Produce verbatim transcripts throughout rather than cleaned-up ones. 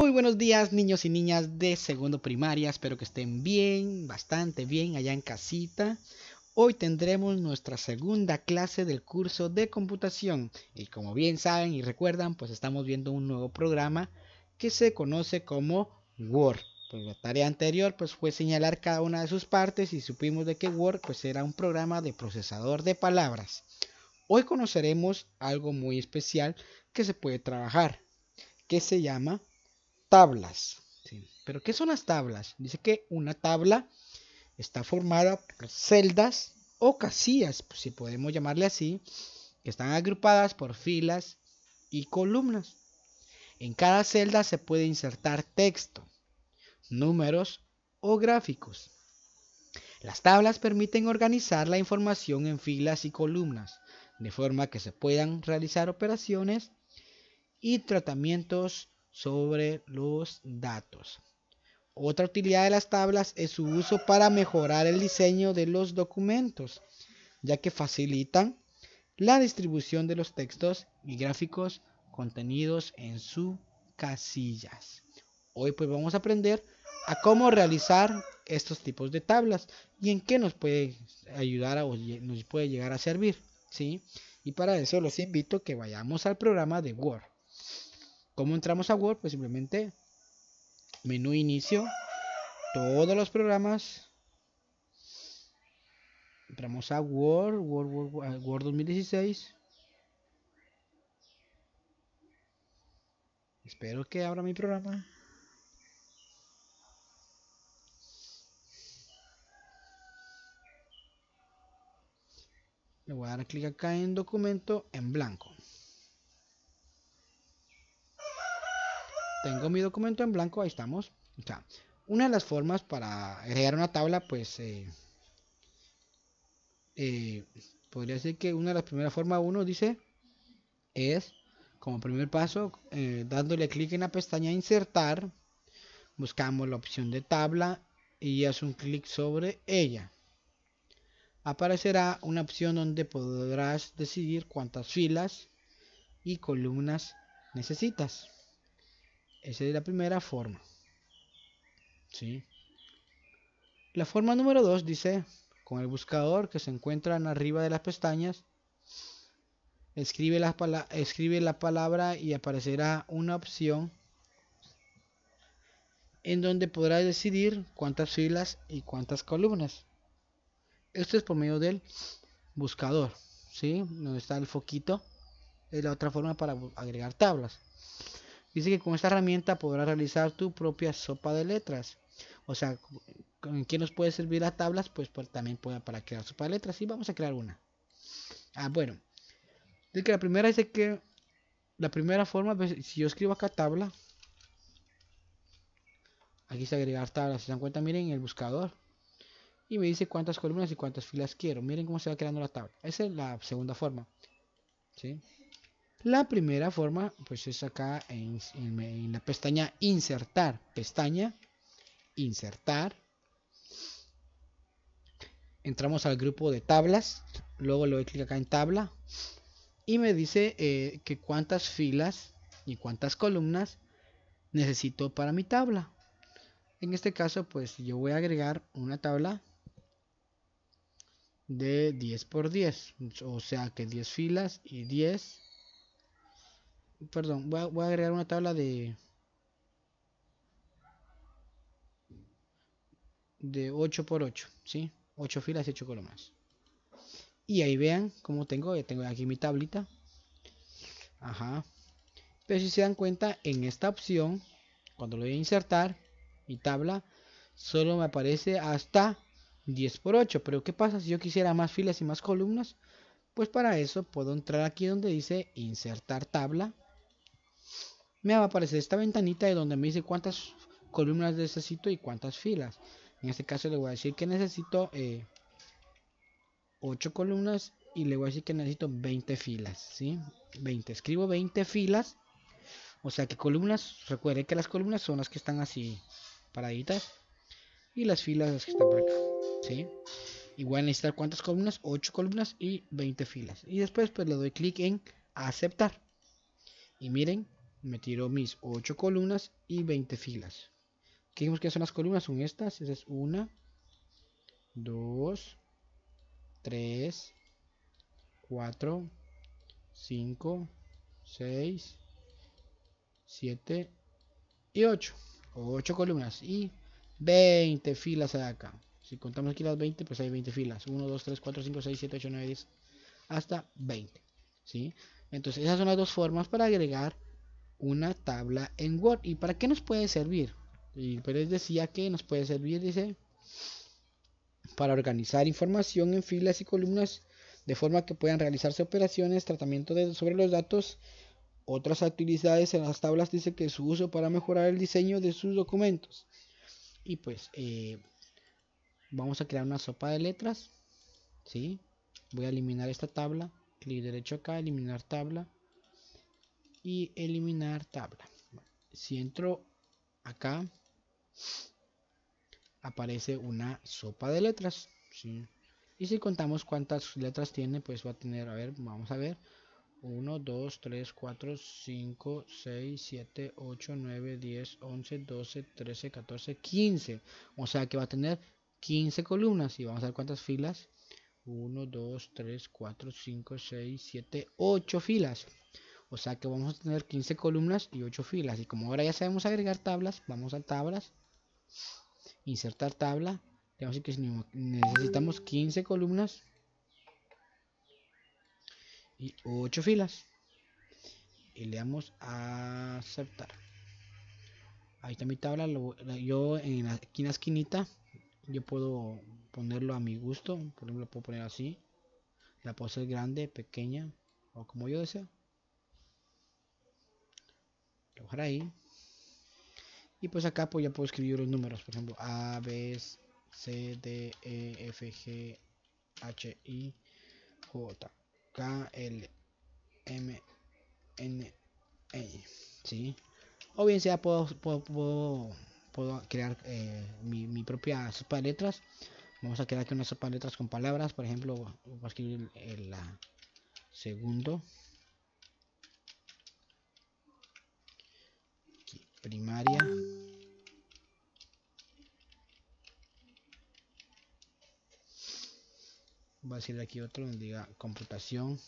Muy buenos días, niños y niñas de segundo primaria. Espero que estén bien, bastante bien allá en casita. Hoy tendremos nuestra segunda clase del curso de computación y como bien saben y recuerdan, pues estamos viendo un nuevo programa que se conoce como Word. Pues la tarea anterior pues fue señalar cada una de sus partes y supimos de que Word pues era un programa de procesador de palabras. Hoy conoceremos algo muy especial que se puede trabajar, que se llama tablas. ¿Sí? ¿Pero qué son las tablas? Dice que una tabla está formada por celdas o casillas, si podemos llamarle así, que están agrupadas por filas y columnas. En cada celda se puede insertar texto, números o gráficos. Las tablas permiten organizar la información en filas y columnas, de forma que se puedan realizar operaciones y tratamientos sobre los datos. Otra utilidad de las tablas es su uso para mejorar el diseño de los documentos, ya que facilitan la distribución de los textos y gráficos contenidos en sus casillas. Hoy pues vamos a aprender a cómo realizar estos tipos de tablas y en qué nos puede ayudar o nos puede llegar a servir, ¿sí? Y para eso los invito a que vayamos al programa de Word. ¿Cómo entramos a Word? Pues simplemente menú inicio, todos los programas, entramos a Word, Word, Word, Word dos mil dieciséis. Espero que abra mi programa. Le voy a dar clic acá en documento en blanco. Tengo mi documento en blanco, ahí estamos. O sea, una de las formas para agregar una tabla, pues eh, eh, podría ser que una de las primeras formas, uno dice, es como primer paso, eh, dándole clic en la pestaña insertar, buscamos la opción de tabla y haz un clic sobre ella. Aparecerá una opción donde podrás decidir cuántas filas y columnas necesitas. Esa es la primera forma, ¿sí? La forma número dos dice, con el buscador que se encuentra arriba de las pestañas, escribe la, escribe la palabra y aparecerá una opción en donde podrás decidir cuántas filas y cuántas columnas. Esto es por medio del buscador, ¿sí? Donde está el foquito. Es la otra forma para agregar tablas. Dice que con esta herramienta podrás realizar tu propia sopa de letras. O sea, ¿en qué nos puede servir las tablas? Pues, pues también puede para crear sopa de letras. Y vamos a crear una. Ah, bueno. Dice que la primera dice que la primera forma, si yo escribo acá tabla, aquí está agregar tablas. Si se dan cuenta, miren el buscador. Y me dice cuántas columnas y cuántas filas quiero. Miren cómo se va creando la tabla. Esa es la segunda forma, ¿sí? La primera forma, pues es acá en, en, en la pestaña insertar. Pestaña insertar. Entramos al grupo de tablas. Luego le doy clic acá en tabla. Y me dice eh, que cuántas filas y cuántas columnas necesito para mi tabla. En este caso, pues yo voy a agregar una tabla de diez por diez. O sea que diez filas y diez. Perdón, voy a, voy a agregar una tabla de de ocho por ocho, ¿sí? ocho filas y ocho columnas. Y ahí vean cómo tengo, ya tengo aquí mi tablita. Ajá. Pero si se dan cuenta, en esta opción, cuando lo voy a insertar, mi tabla, solo me aparece hasta diez por ocho. Pero ¿qué pasa si yo quisiera más filas y más columnas? Pues para eso puedo entrar aquí donde dice insertar tabla. Me va a aparecer esta ventanita de donde me dice cuántas columnas necesito y cuántas filas. En este caso le voy a decir que necesito eh, ocho columnas y le voy a decir que necesito veinte filas, ¿sí? veinte. Escribo veinte filas. O sea que columnas, recuerden que las columnas son las que están así paraditas y las filas las que están por acá, ¿sí? Igual necesitar cuántas columnas, ocho columnas y veinte filas. Y después pues le doy clic en aceptar. Y miren, me tiro mis ocho columnas y veinte filas. ¿Qué dijimos que son las columnas? Son estas. Esa es una, dos, tres, cuatro, cinco, seis, siete y ocho. ocho columnas y veinte filas hay acá. Si contamos aquí las veinte, pues hay veinte filas. uno, dos, tres, cuatro, cinco, seis, siete, ocho, nueve, diez, hasta veinte. ¿Sí? Entonces esas son las dos formas para agregar una tabla en Word. ¿Y para qué nos puede servir? Y pero les decía que nos puede servir, dice, para organizar información en filas y columnas de forma que puedan realizarse operaciones, tratamiento de, sobre los datos, otras actividades en las tablas. Dice que su uso para mejorar el diseño de sus documentos. Y pues eh, vamos a crear una sopa de letras. ¿Sí? Voy a eliminar esta tabla, clic derecho acá, eliminar tabla y eliminar tabla. Si entro acá, aparece una sopa de letras, ¿sí? Y si contamos cuántas letras tiene, pues va a tener, a ver, vamos a ver, uno, dos, tres, cuatro, cinco, seis, siete, ocho, nueve, diez, once, doce, trece, catorce, quince. O sea que va a tener quince columnas. Y vamos a ver cuántas filas. uno, dos, tres, cuatro, cinco, seis, siete, ocho filas. O sea que vamos a tener quince columnas y ocho filas. Y como ahora ya sabemos agregar tablas, vamos a tablas, insertar tabla. Tenemos que necesitamos quince columnas y ocho filas. Y le damos a aceptar. Ahí está mi tabla. Lo, yo en la, aquí en la esquinita, yo puedo ponerlo a mi gusto. Por ejemplo, lo puedo poner así. La puedo hacer grande, pequeña, o como yo deseo. Lo voy a dejar ahí. Y pues acá pues ya puedo escribir los números. Por ejemplo, A, B, C, D, E, F, G, H, I, J, K, L, M, N, E. ¿Sí? O bien sea puedo, puedo, puedo, puedo crear eh, mi, mi propia sopa de letras. Vamos a crear aquí una sopa de letras con palabras. Por ejemplo, voy a escribir el la segundo, aquí, primaria, voy a decir aquí otro donde diga computación.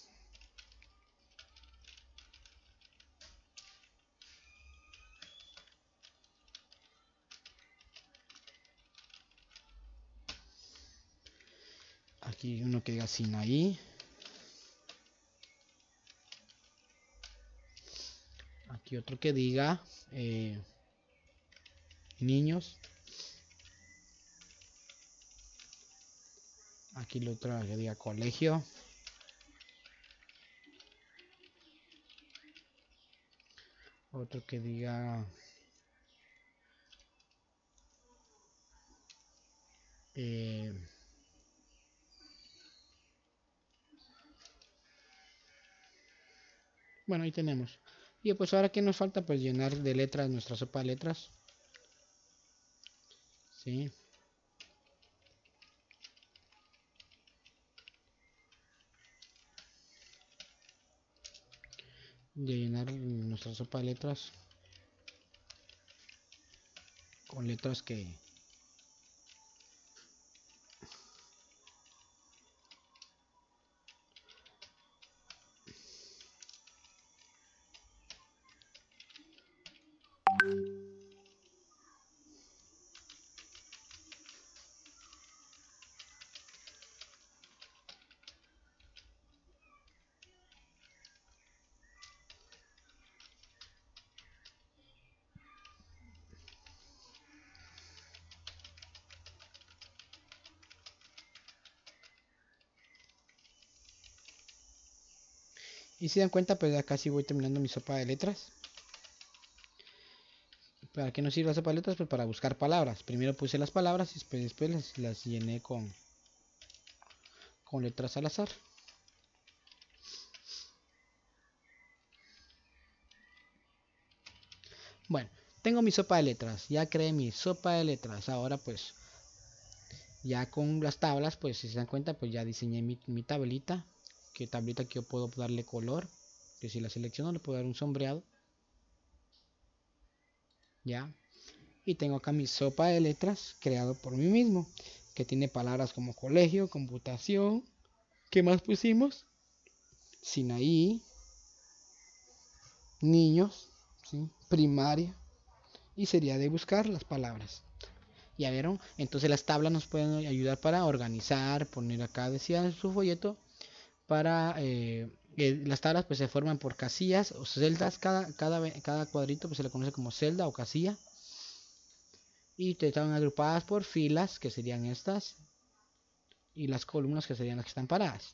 Aquí uno que diga Sinaí. Aquí otro que diga eh, niños. Aquí el otro que diga colegio. Otro que diga eh, bueno, ahí tenemos. Y pues ahora que nos falta, pues llenar de letras nuestra sopa de letras. ¿Sí? De llenar nuestra sopa de letras con letras que y si dan cuenta, pues ya casi voy terminando mi sopa de letras. ¿Para qué nos sirve la sopa de letras? Pues para buscar palabras. Primero puse las palabras y después, después las, las llené con, con letras al azar. Bueno, tengo mi sopa de letras. Ya creé mi sopa de letras. Ahora pues ya con las tablas, pues si se dan cuenta, pues ya diseñé mi, mi tablita. Que tablita que yo puedo darle color. Que si la selecciono le puedo dar un sombreado. ¿ya? Y tengo acá mi sopa de letras creado por mí mismo, que tiene palabras como colegio, computación. ¿Qué más pusimos? Sinaí, niños, ¿sí? Primaria. Y sería de buscar las palabras. ¿Ya vieron? Entonces las tablas nos pueden ayudar para organizar, poner acá, decía en su folleto, para... Eh, eh, las tablas pues se forman por casillas o celdas, cada, cada, cada cuadrito pues se le conoce como celda o casilla. Y están agrupadas por filas, que serían estas, y las columnas, que serían las que están paradas.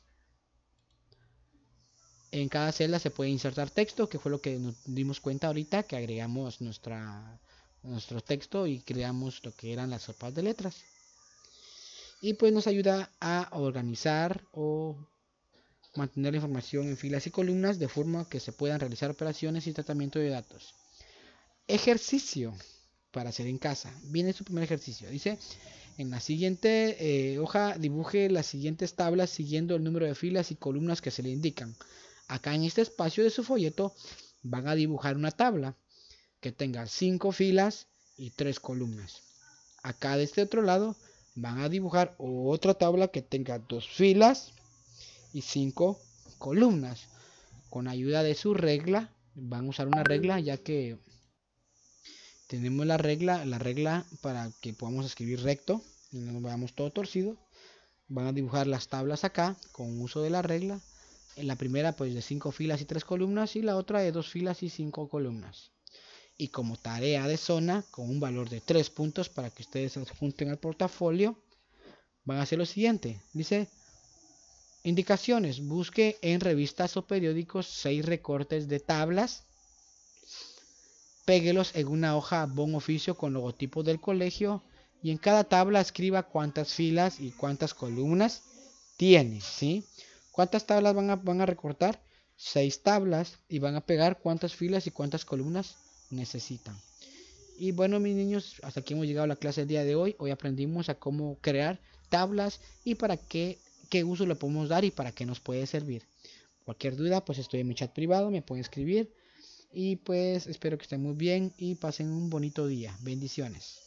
En cada celda se puede insertar texto, que fue lo que nos dimos cuenta ahorita, que agregamos nuestra, nuestro texto y creamos lo que eran las sopas de letras. Y pues nos ayuda a organizar o mantener la información en filas y columnas de forma que se puedan realizar operaciones y tratamiento de datos. Ejercicio para hacer en casa. Viene su primer ejercicio. Dice, en la siguiente eh, hoja dibuje las siguientes tablas siguiendo el número de filas y columnas que se le indican. Acá en este espacio de su folleto van a dibujar una tabla que tenga cinco filas y tres columnas. Acá de este otro lado van a dibujar otra tabla que tenga dos filas y cinco columnas. Con ayuda de su regla, van a usar una regla ya que tenemos la regla, la regla para que podamos escribir recto y no nos veamos todo torcido. Van a dibujar las tablas acá con uso de la regla. En la primera pues de cinco filas y tres columnas y la otra de dos filas y cinco columnas. Y como tarea de zona con un valor de tres puntos para que ustedes se adjunten al portafolio, van a hacer lo siguiente. Dice, indicaciones, busque en revistas o periódicos seis recortes de tablas. Péguelos en una hoja bon oficio con logotipos del colegio y en cada tabla escriba cuántas filas y cuántas columnas tiene, ¿sí? ¿Cuántas tablas van a, van a recortar? Seis tablas y van a pegar cuántas filas y cuántas columnas necesitan. Y bueno, mis niños, hasta aquí hemos llegado a la clase del día de hoy. Hoy aprendimos a cómo crear tablas y para qué, qué uso le podemos dar y para qué nos puede servir. Cualquier duda, pues estoy en mi chat privado, me pueden escribir. Y pues espero que estén muy bien y pasen un bonito día. Bendiciones.